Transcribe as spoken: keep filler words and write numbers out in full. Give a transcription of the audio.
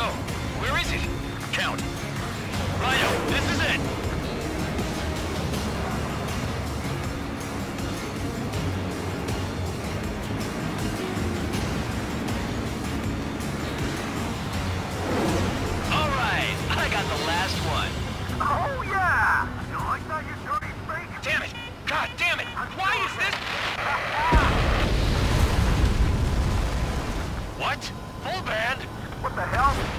go. Where is it? Count. Righto, this is it. All right, I got the last one. Oh, yeah! You like that, you dirty freak? Damn it! God damn it! Why is this? What? Full band? What the hell?